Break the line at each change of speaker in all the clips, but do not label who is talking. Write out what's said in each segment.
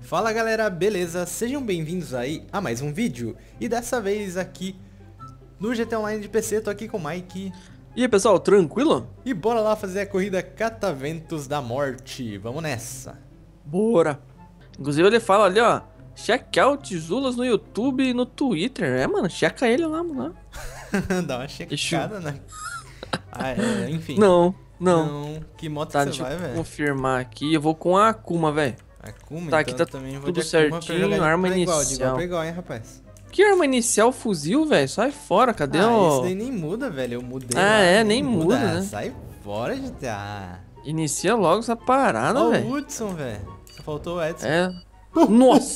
Fala galera, beleza? Sejam bem-vindos aí a mais um vídeo. E dessa vez aqui no GTA Online de PC, tô aqui com o Mike.
E aí pessoal, tranquilo?
E bora lá fazer a corrida Cataventos da Morte. Vamos nessa.
Bora! Inclusive ele fala ali, ó, check out Zulas no YouTube e no Twitter. É, mano, checa ele lá, mano.
Dá uma checada, né? Enfim.
Não.
Que moto
Tá,
que você
deixa
vai,
eu
velho?
confirmar aqui. Eu vou com a Akuma, velho.
Akuma,
Tá,
então
aqui tá
também vou
tudo
de Akuma pra
certinho,
jogar
arma
de igual
inicial.
pra igual, hein, rapaz?
Que arma inicial? Fuzil, velho? Sai fora, cadê
Esse
o...
daí nem muda, velho. Eu mudei
Ah,
lá,
é, nem muda, né?
Sai fora, GTA.
Inicia logo essa parada,
Ó o
velho.
Hudson, velho. Só faltou o Edson.
É. Nossa!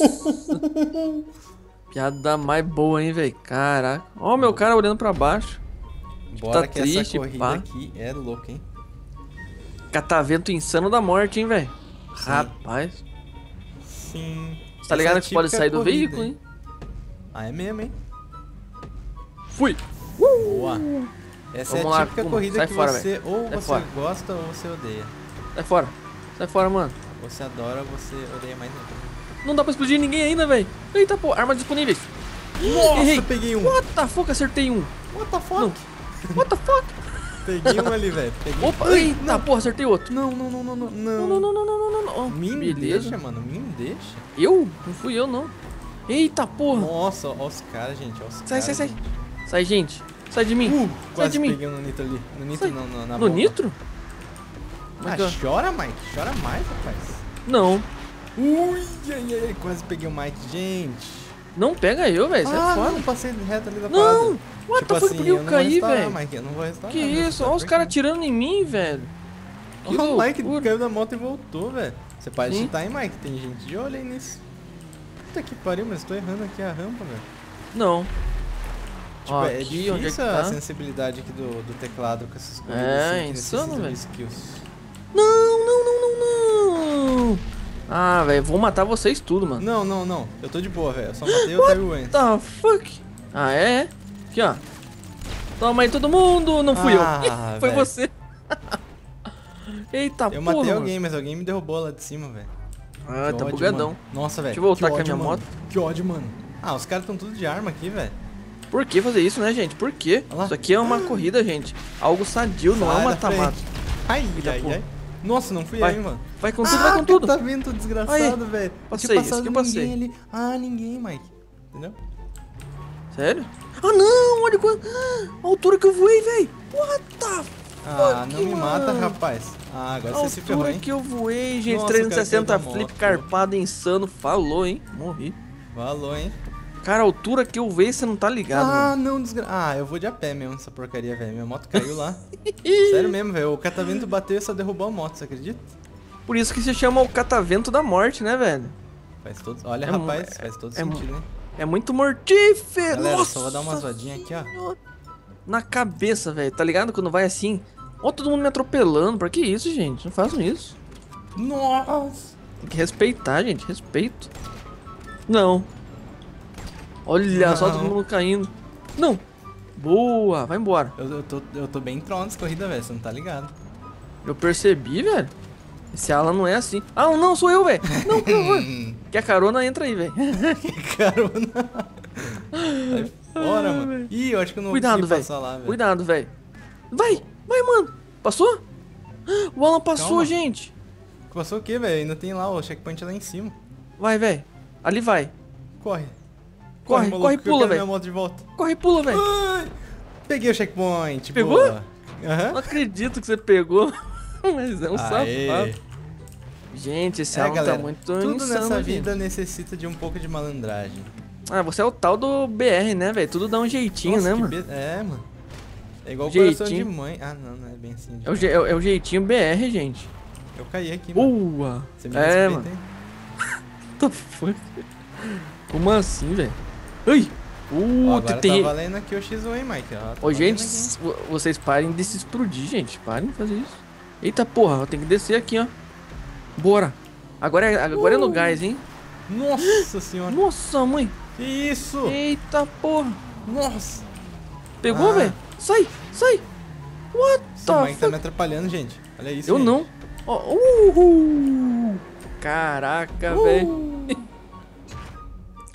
Piada mais boa, hein, velho? Caraca. Ó o meu cara olhando pra baixo.
Bora
tá
que
triste,
essa corrida
pá.
aqui é louca, hein?
Catavento insano da morte, hein, velho? Rapaz.
Sim.
Tá ligado que pode sair do veículo, hein?
Ah, é mesmo, hein?
Fui!
Boa. Essa
Vamos
é a
lá,
típica
Kuma.
corrida
Sai
que
fora,
você ou
Sai
você
fora.
gosta ou você odeia.
Sai fora, mano.
Você adora ou você odeia mais ainda.
Não dá pra explodir ninguém ainda, velho. Eita, pô, armas disponíveis.
Nossa,
Errei.
peguei um.
What the fuck, acertei um.
What the fuck?
Não. What the fuck?
Peguei um ali, velho. Peguei.
Opa, eita, porra, acertei outro.
Não.
Não.
Me
Beleza.
deixa, mano. Me deixa.
Eu? Não fui eu, não. Eita, porra.
Nossa, ó os caras, gente. Ó os
Sai.
caras, gente.
Sai, gente. Sai de mim. Sai
Quase
de mim.
peguei no nitro ali. No nitro
Sai.
não, na
No
bomba.
nitro?
Ah, chora, Mike. Chora mais, rapaz.
Não.
Ui, ai, quase peguei o Mike, gente.
Não pega eu, velho. Sai fora.
Não, passei reto ali da parada.
Não. What the fuck, por que eu caí, velho?
Mike, eu não vou restaurar.
Que
não vou
isso?
restaurar,
Olha os
por
caras
quê?
atirando em mim, velho. Que
Olha o Mike
loucura.
caiu da moto e voltou, velho. Você pode
Sim.
cheatar, hein, Mike? Tem gente de olho aí nisso. Puta que pariu, mas eu tô errando aqui a rampa, velho.
Não.
Tipo,
Ó,
é
aqui, onde é que
difícil a
tá?
sensibilidade aqui do teclado com essas coisas.
É,
assim, que
insano,
necessitam de
velho.
skills.
Não. Ah, velho, vou matar vocês tudo, mano.
Não. Eu tô de boa, velho. Eu só matei o Tyrell antes.
What the fuck? Ah, é? Aqui, ó. Toma aí todo mundo. Não fui
Ah,
eu. Foi
velho.
você. Eita,
Eu
porra,
matei
mano.
alguém, mas alguém me derrubou lá de cima, velho.
Ah,
Que
tá
ódio,
bugadão.
mano. Nossa, velho.
Deixa eu voltar
que
com a
ódio,
minha
mano.
moto.
Que ódio, mano. Ah, os caras tão tudo de arma aqui, velho.
Por que fazer isso, né, gente? Por quê?
Olha lá.
Isso aqui é uma corrida, gente. Algo sadio, não é
Sai
um
da
mata-mata.
frente. Ai. Nossa, não fui
Vai.
eu, hein, mano.
Vai com tudo, vai com tudo.
Tá vendo, desgraçado, velho.
Passei,
Tinha
isso
passado
que eu passei.
ninguém ali. Ah, ninguém, Mike. Entendeu?
Sério? Ah, não! Olha a altura que eu voei, velho. What the
Ah,
fuck,
não me mata,
mano.
rapaz. Ah, agora
A
você se ferrou,
altura
hein.
que eu voei, gente.
Nossa, o cara
360
caiu da
flip
moto.
carpado insano. Falou, hein? Morri.
Falou, hein.
Cara, a altura que eu voei, você não tá ligado,
Ah,
mano.
não, Ah, eu vou de a pé mesmo, essa porcaria, velho. Minha moto caiu lá. Sério mesmo, velho. O catavento bateu e só derrubou a moto, você acredita?
Por isso que se chama o catavento da morte, né, velho?
Faz todo... Olha,
É
rapaz,
mu-
faz todo
é mu-
sentido, hein.
É muito mortífero.
Galera,
Nossa
só vou dar uma zoadinha aqui, ó.
Senhora. Na cabeça, velho. Tá ligado? Quando vai assim. Ó, todo mundo me atropelando. Pra que isso, gente? Não façam isso.
Nossa.
Tem que respeitar, gente. Respeito. Não. Olha só
Não.
todo mundo caindo. Não. Boa. Vai embora.
Eu tô bem trono nessa corrida, velho. Você não tá ligado.
Eu percebi, velho. Esse Alan não é assim. Ah, não, sou eu, velho. Não, por favor. Quer carona, entra aí, velho.
Carona. Sai fora, mano. Ih, eu acho que eu não vou
Cuidado,
conseguir
velho.
passar lá, velho.
Cuidado, velho. Vai, mano. Passou? O Alan passou,
Calma.
gente.
Passou o quê, velho? Ainda tem lá o checkpoint lá em cima.
Vai, velho. Ali vai.
Corre.
Corre,
maluco,
corre e
que eu
pula,
quero
velho.
minha moto de volta.
Corre e pula, velho.
Ai, peguei o checkpoint.
Pegou?
Boa. Aham.
Não acredito que você pegou. Mas é um
Aê.
safado. Gente, esse Alan
Galera,
tá muito
tudo
insano,
nessa
gente.
vida necessita de um pouco de malandragem.
Ah, você é o tal do BR, né, velho? Tudo dá um jeitinho,
Nossa,
né,
que
mano?
É, mano. É igual o coração de
Jeitinho.
mãe. Ah, não é bem assim.
É o jeitinho BR, gente.
Eu caí aqui, mano.
Boa.
Você me
É,
respeita,
mano.
hein?
What the fuck? Como assim, velho? Ai!
Ó, agora
tem...
tá valendo aqui o X1, hein, Mike? Ó, tá
Ô, gente,
valendo aqui.
vocês parem de se explodir, gente. Parem de fazer isso. Eita porra, tem que descer aqui, ó. Bora. Agora é no gás, hein?
Nossa senhora.
Nossa, mãe.
Que isso?
Eita porra.
Nossa.
Pegou,
Ah.
velho? Sai. What
Esse
the
Mike tá me atrapalhando, gente. Olha isso,
Eu
gente.
não. Ó, Caraca, velho.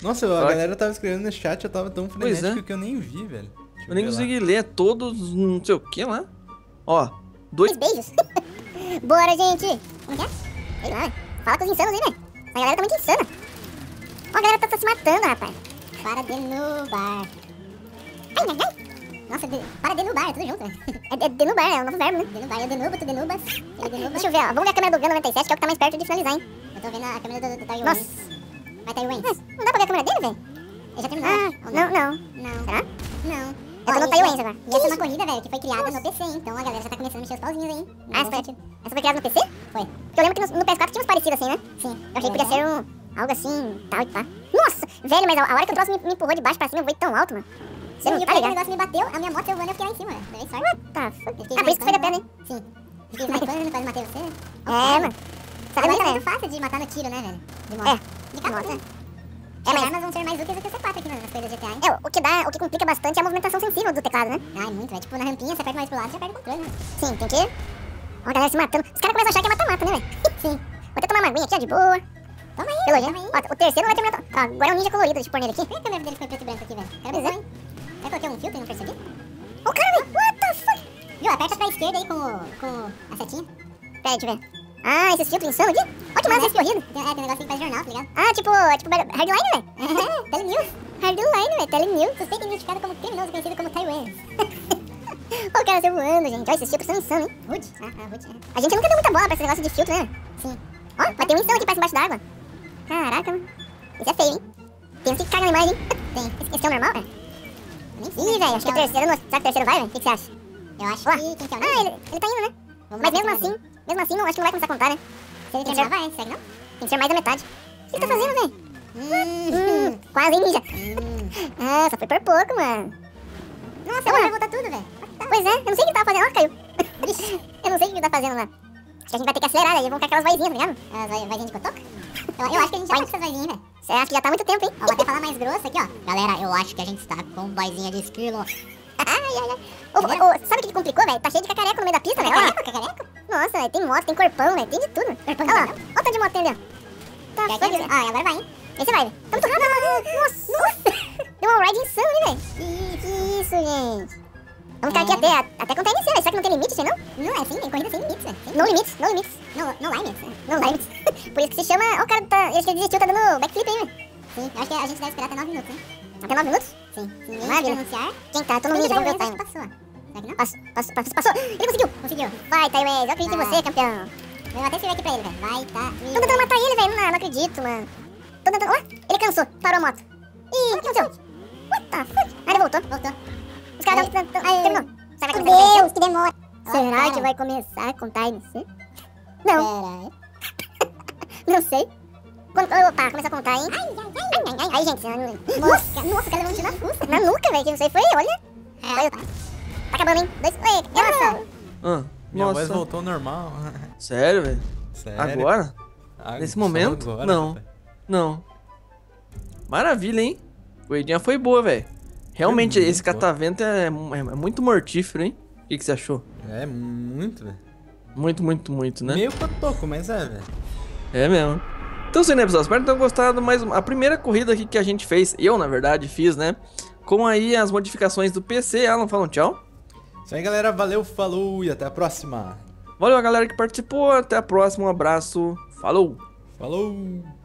Nossa, a galera tava escrevendo no chat, eu tava tão
Pois
frenético que eu nem vi, velho.
Eu nem consegui ler todos, não sei o que lá. Ó, 2
beijos. Bora, gente. Como que é? Sei lá. Fala com os insanos aí, velho. A galera tá muito insana. Ó, a galera tá se matando, rapaz. Para de nubar. Ai, ai, ai. Nossa, para de nubar, é tudo junto, velho. É denubar, é o novo verbo, né? Denubar, eu denubo, tu denubas. Ele denuba. Deixa eu ver, ó. Vamos ver a câmera do Gan97, que é o que tá mais perto de finalizar, hein? Eu tô vendo a câmera do Taiwan. Nossa. Vai, Taiwan. Não dá pra ver a câmera dele, velho? Ele já terminou. Não. Será? Não. Eu tô no Taiwan agora. E essa é uma corrida, velho, que foi criada no PC, hein? Então a galera já tá começando a mexer os pauzinhos aí. Essa foi criada no PC? Foi. Porque eu lembro que no PS4 tinha uns parecidos assim, né? Sim. Eu achei que podia ser algo assim, tal e pá. Nossa! Velho, mas a hora que o troço me empurrou de baixo pra cima, eu voei tão alto, mano. Você não tá ligado? O negócio me bateu, a minha moto eu voando, eu fiquei lá em cima, velho. Dei sorte. What the fuck? Por isso que foi da pena, hein? Sim. Fiquei snipando, quase matei você. Mano. Agora é muito fácil de matar no tiro, né, velho? De moto. De carro, né? As armas vão ser mais úteis do que o C4 aqui nas coisas GTA, hein? O que complica bastante é a movimentação sensível do teclado, né? Ah, é muito, velho. Tipo, na rampinha, você aperta mais pro lado, já perde o controle, né? Sim, tem que... Ó, a galera se matando. Os caras começam a achar que é mata-mata, né, velho? Sim. Vou até tomar uma aguinha aqui, ó, de boa. Toma aí, toma aí. Ó, o terceiro não vai terminar... Ó, agora é um ninja colorido, deixa eu pôr nele aqui. Por que a câmera dele foi preto e branco aqui, velho? Era bom, hein? Eu coloquei um filtro e não percebi? Ó, o cara, velho! What the fuck? Viu? Aperta pra esquerda aí com a setinha. Pera aí, deixa eu ver. Ah, esses filtros insanos aqui? Olha que massa esse corrido. Tem um negócio que faz jornal, tá ligado? Ah, tipo Hardline, velho. Telenews. Hardline, velho. Telenews. Suspeito identificado como criminoso, conhecido como Taiwan. Olha o cara se voando, gente. Olha, esses filtros são insanos, hein? Hood. Hood. A gente nunca deu muita bola pra esse negócio de filtro, né? Sim. Ó, vai ter um insano aqui perto embaixo d'água. Caraca, mano. Isso é feio, hein? Tem uns que cagam na imagem, hein? Tem. Esse é o normal, velho? Ih, velho, acho que o terceiro não... Será que o terceiro vai, velho? O que você acha? Eu acho que... Quem que é o nome? Ele tá indo, né? Mas mesmo assim, não, acho que não vai começar a contar, né? Se ele terminar, vai, segue não? Tem que ser mais da metade. O que ele tá fazendo, velho? Quase, hein, ninja? Ah, só foi por pouco, mano. Nossa, agora vai voltar tudo, velho. Pois é, eu não sei o que ele tava fazendo. Ó, caiu. Eu não sei o que ele tá fazendo lá. Acho que a gente vai ter que acelerar, aí vão ficar aquelas vozinhas, tá ligado? As vozinhas de cotoca? Eu acho que a gente já pode essas vozinhas, velho. Você acha que já tá há muito tempo, hein? Ó, vou até falar mais grosso aqui, ó. Galera, eu acho que a gente está com vozinha de esquilo. Sabe o que complicou, velho? Tá cheio de cacareco no meio da pista, velho. Cacareco? Nossa, velho, tem moto, tem corpão, velho, tem de tudo. Olha lá, olha o tanto de moto tem ali, ó. Tá foda, ah, agora vai, hein? Esse vai, velho. Tá muito rápido. Nossa. Deu um ride insano ali, velho. Que isso, gente. Vamos ficar aqui até quando tá iniciando, será que não tem limite, sei não? Não, é sim, tem corrida sem limites, velho. No limits. No limits. Por isso que se chama... Ó, o cara tá... Acho que ele desistiu, tá dando backflip aí, velho. Sim, eu acho que a gente deve esperar até 9 minutos, hein? Até 9 minutos? Sim. Maravilha. Anunciar. Quem tá? Tô no mídia, vamos ver o time. Passou. Será que não? Passou. Ele conseguiu. Vai, Taiwan, eu acredito em você, campeão. Eu vou até escrever aqui pra ele, velho. Vai, tá. Tô tentando matar ele, velho. Não acredito, mano. Tô tentando... Ó, ele cansou. Parou a moto. Ih, o que aconteceu? What the fuck? Ah, ele voltou. Os caras terminou. Meu Deus, que demora. Será que vai começar a contar MC? Não. Não sei. Opa, começa a contar, hein? Ai, gente. Nossa, o cara levou um tiro na fuça. Na nuca, velho, que não sei, foi, olha. Tá acabando, hein? 2, nossa.
Minha voz voltou ao normal.
Sério, velho?
Sério?
Agora? Nesse momento?
Agora,
não.
rapaz.
Não. Maravilha, hein? A corridinha foi boa, velho. Realmente, esse catavento é muito mortífero, hein? O que você achou?
É muito, velho.
Muito, né?
Meio cotoco, mas é, velho.
É mesmo. Então, sim, né, pessoal? Espero que tenham gostado. Mais a primeira corrida aqui que a gente fez, eu, na verdade, fiz, né? Com aí as modificações do PC. Alan, fala um tchau.
Isso aí, galera. Valeu, falou e até a próxima.
Valeu a galera que participou. Até a próxima. Um abraço. Falou.
Falou.